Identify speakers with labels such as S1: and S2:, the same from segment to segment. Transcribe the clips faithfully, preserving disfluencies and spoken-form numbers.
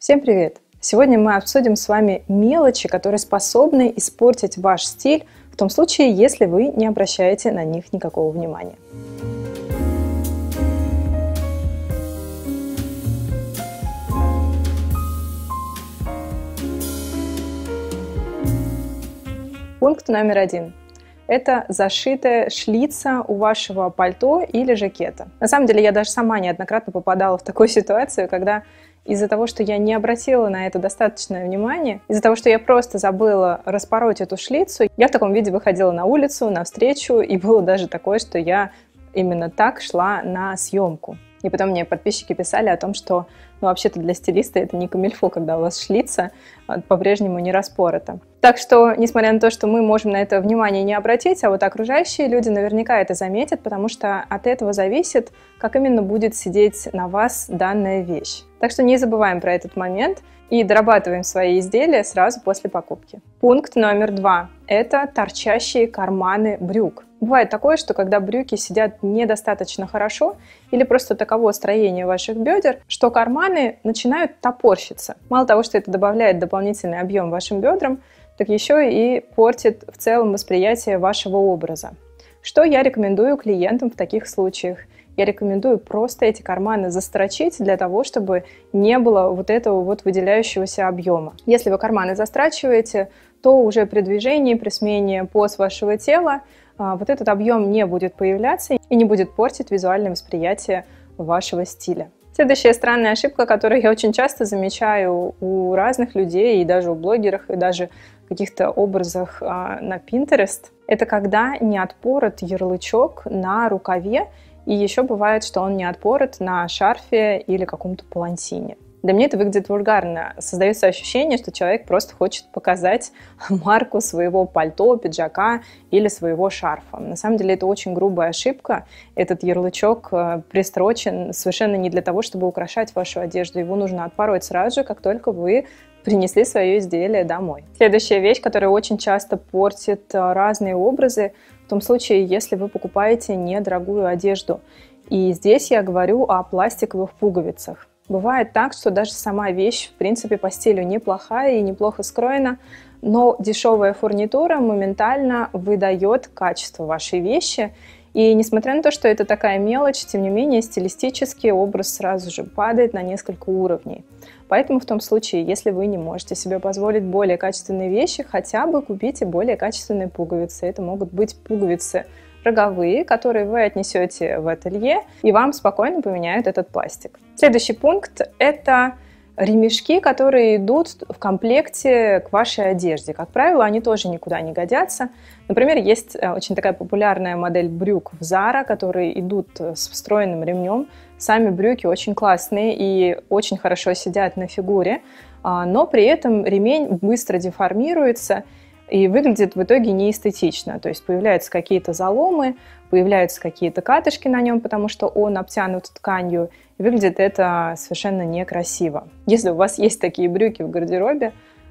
S1: Всем привет! Сегодня мы обсудим с вами мелочи, которые способны испортить ваш стиль в том случае, если вы не обращаете на них никакого внимания. Пункт номер один. Это зашитая шлица у вашего пальто или жакета. На самом деле, я даже сама неоднократно попадала в такую ситуацию, когда из-за того, что я не обратила на это достаточное внимание, из-за того, что я просто забыла распороть эту шлицу, я в таком виде выходила на улицу, на встречу, и было даже такое, что я именно так шла на съемку. И потом мне подписчики писали о том, что ну, вообще-то для стилиста это не камильфо, когда у вас шлица по-прежнему не распорота. Так что, несмотря на то, что мы можем на это внимание не обратить, а вот окружающие люди наверняка это заметят, потому что от этого зависит, как именно будет сидеть на вас данная вещь. Так что не забываем про этот момент и дорабатываем свои изделия сразу после покупки. Пункт номер два. Это торчащие карманы брюк. Бывает такое, что когда брюки сидят недостаточно хорошо или просто таково строение ваших бедер, что карманы начинают топорщиться. Мало того, что это добавляет дополнительный объем вашим бедрам, так еще и портит в целом восприятие вашего образа. Что я рекомендую клиентам в таких случаях? Я рекомендую просто эти карманы застрочить для того, чтобы не было вот этого вот выделяющегося объема. Если вы карманы застрачиваете, то уже при движении, при смене поз вашего тела вот этот объем не будет появляться и не будет портить визуальное восприятие вашего стиля. Следующая странная ошибка, которую я очень часто замечаю у разных людей, и даже у блогеров, и даже в каких-то образах на Pinterest, это когда не отпорот ярлычок на рукаве, и еще бывает, что он не отпорот на шарфе или каком-то палантине. Для меня это выглядит вульгарно. Создается ощущение, что человек просто хочет показать марку своего пальто, пиджака или своего шарфа. На самом деле это очень грубая ошибка. Этот ярлычок пристрочен совершенно не для того, чтобы украшать вашу одежду. Его нужно отпороть сразу же, как только вы принесли свое изделие домой. Следующая вещь, которая очень часто портит разные образы, в том случае, если вы покупаете недорогую одежду. И здесь я говорю о пластиковых пуговицах. Бывает так, что даже сама вещь, в принципе, по стилю неплохая и неплохо скроена, но дешевая фурнитура моментально выдает качество вашей вещи. И несмотря на то, что это такая мелочь, тем не менее, стилистически образ сразу же падает на несколько уровней. Поэтому в том случае, если вы не можете себе позволить более качественные вещи, хотя бы купите более качественные пуговицы. Это могут быть пуговицы роговые, которые вы отнесете в ателье, и вам спокойно поменяют этот пластик. Следующий пункт – это ремешки, которые идут в комплекте к вашей одежде. Как правило, они тоже никуда не годятся. Например, есть очень такая популярная модель брюк в Zara, которые идут с встроенным ремнем. Сами брюки очень классные и очень хорошо сидят на фигуре, но при этом ремень быстро деформируется и выглядит в итоге неэстетично. То есть появляются какие-то заломы, появляются какие-то катышки на нем, потому что он обтянут тканью, и выглядит это совершенно некрасиво. Если у вас есть такие брюки в гардеробе,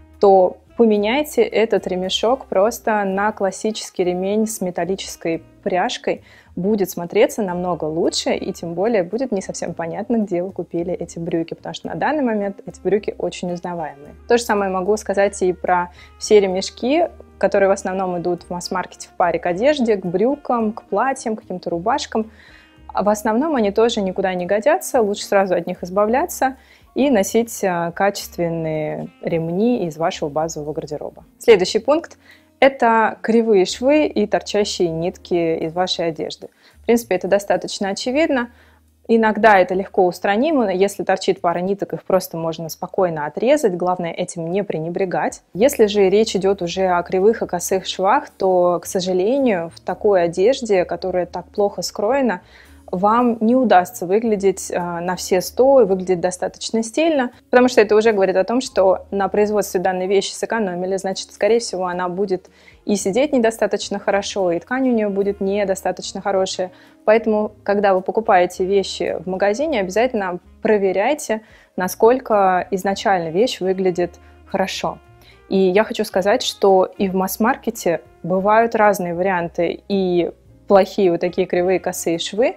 S1: то поменяйте этот ремешок просто на классический ремень с металлической пряжкой. Будет смотреться намного лучше, и тем более будет не совсем понятно, где вы купили эти брюки, потому что на данный момент эти брюки очень узнаваемые. То же самое могу сказать и про все ремешки, которые в основном идут в масс-маркете в паре к одежде, к брюкам, к платьям, к каким-то рубашкам. А в основном они тоже никуда не годятся, лучше сразу от них избавляться и носить качественные ремни из вашего базового гардероба. Следующий пункт – это кривые швы и торчащие нитки из вашей одежды. В принципе, это достаточно очевидно. Иногда это легко устранимо. Если торчит пара ниток, их просто можно спокойно отрезать. Главное, этим не пренебрегать. Если же речь идет уже о кривых и косых швах, то, к сожалению, в такой одежде, которая так плохо скроена, вам не удастся выглядеть на все сто и выглядеть достаточно стильно, потому что это уже говорит о том, что на производстве данной вещи сэкономили, значит, скорее всего, она будет и сидеть недостаточно хорошо, и ткань у нее будет недостаточно хорошая. Поэтому, когда вы покупаете вещи в магазине, обязательно проверяйте, насколько изначально вещь выглядит хорошо. И я хочу сказать, что и в масс-маркете бывают разные варианты, и плохие вот такие кривые косые швы,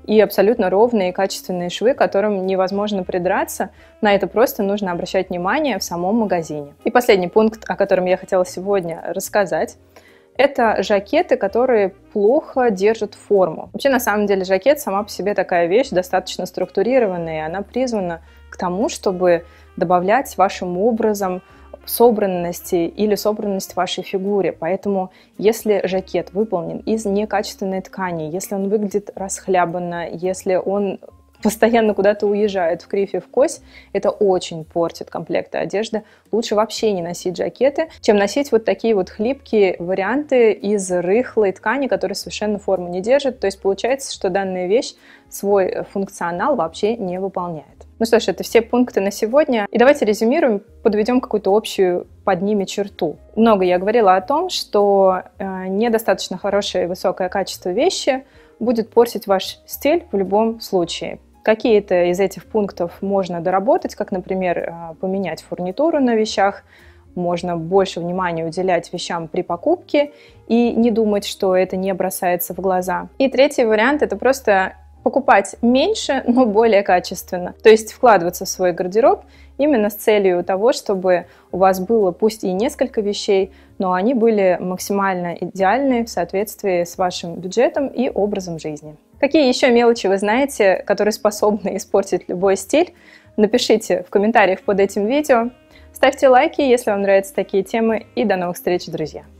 S1: и абсолютно ровные и качественные швы, к которым невозможно придраться. На это просто нужно обращать внимание в самом магазине. И последний пункт, о котором я хотела сегодня рассказать, это жакеты, которые плохо держат форму. Вообще, на самом деле, жакет сама по себе такая вещь, достаточно структурированная, и она призвана к тому, чтобы добавлять вашим образом собранности или собранность вашей фигуре. Поэтому, если жакет выполнен из некачественной ткани, если он выглядит расхлябанно, если он постоянно куда-то уезжает в кривь и в кось, это очень портит комплекты одежды. Лучше вообще не носить жакеты, чем носить вот такие вот хлипкие варианты из рыхлой ткани, которые совершенно форму не держат. То есть получается, что данная вещь свой функционал вообще не выполняет. Ну что ж, это все пункты на сегодня. И давайте резюмируем, подведем какую-то общую под ними черту. Много я говорила о том, что э, недостаточно хорошее и высокое качество вещи будет портить ваш стиль в любом случае. Какие-то из этих пунктов можно доработать, как, например, поменять фурнитуру на вещах, можно больше внимания уделять вещам при покупке и не думать, что это не бросается в глаза. И третий вариант – это просто покупать меньше, но более качественно. То есть вкладываться в свой гардероб именно с целью того, чтобы у вас было пусть и несколько вещей, но они были максимально идеальны в соответствии с вашим бюджетом и образом жизни. Какие еще мелочи вы знаете, которые способны испортить любой стиль? Напишите в комментариях под этим видео. Ставьте лайки, если вам нравятся такие темы. И до новых встреч, друзья!